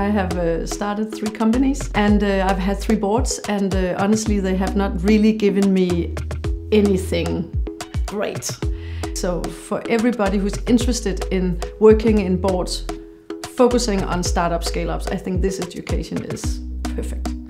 I have started 3 companies, and I've had 3 boards, and honestly they have not really given me anything great. So for everybody who's interested in working in boards, focusing on startup scale-ups, I think this education is perfect.